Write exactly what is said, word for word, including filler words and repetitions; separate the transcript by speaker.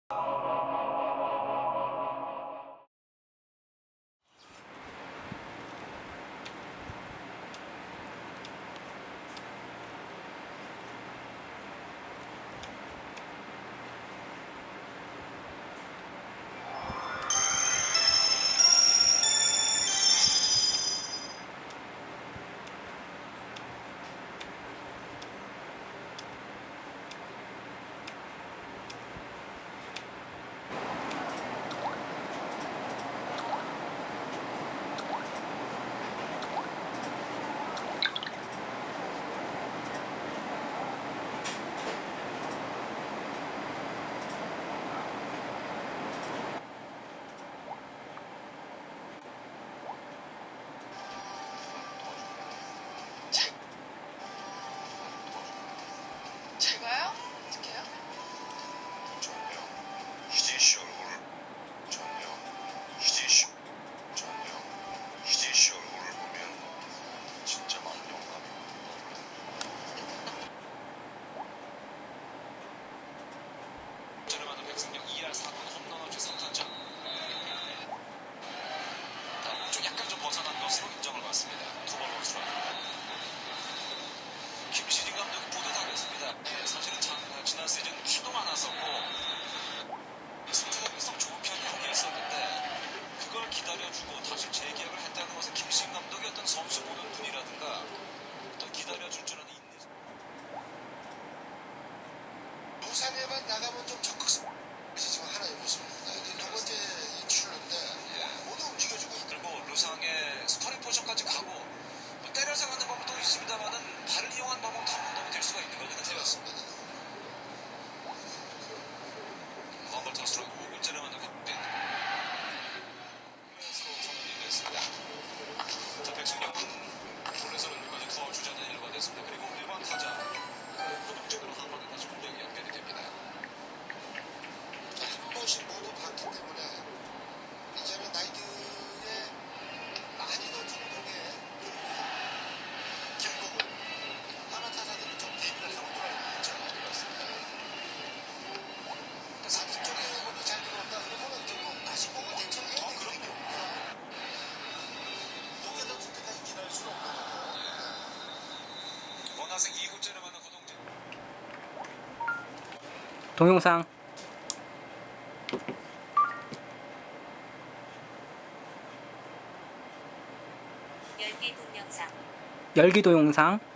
Speaker 1: 제가요? 어떡해요?
Speaker 2: 전요. 희진 씨 얼굴을 전요. 희진 씨 전요. 희진 씨 얼굴을 보면 진짜 많은 영감이
Speaker 3: 저를 만든 백승경 이 할 사 분 홈런 어치 삼 타점. 좀 약간 좀 벗어난 것으로 인정을 받습니다. 투볼 원스트라이크. 김시진 감독이 모두 다 그랬습니다. 예, 사실은 참, 지난 시즌 키도 많았었고 승부가 썩 좋은 편이 아니었었는데 그걸 기다려주고 다시 재계약을 했다는 것은 김시진 감독이 어떤 선수 보는 눈이라든가 또 기다려줄 줄 아는 인내.
Speaker 4: 부산에만 나가면 좀 적극적이지만 하나의 모습입니다. 두 번째 이 출루인데 모두 움직여주고 있고
Speaker 3: 그리고 루상의 스파링 포션까지 가고 또 때려서 가는 방법도 있습니다만은 발을 이용한 방법도 한 방법이 될 수가 있는 거거든요.
Speaker 4: 되었습니다.
Speaker 3: 럼블 터스트라이크 오 구째를 만든 컵빈 스로 선언이 됐습니다. 자, 백승경은 볼에서는 여기까지 투아웃 주자는 일 루가 됐습니다. 그리고 일 번 타자 호동진으로 한 번에 다시 공격이 연결이 됩니다.
Speaker 4: 한 번씩 모두 봤기 때문에 이제는 나이트에 많이 더 중동의 길목을 하나 타자들이 좀 대비를 하고 돌아있죠. 그러니까 사진 쪽에 공이 잘 들어온다 그러면은 좀 다시 공을 대처해야
Speaker 3: 어,
Speaker 4: 되거든요. 녹여다 줄 때까지 기다릴 수는 없는 거고.
Speaker 3: 원하생 이 구째를 만든 호동진.
Speaker 5: 동영상
Speaker 6: 열기 동영상
Speaker 5: 열기 동영상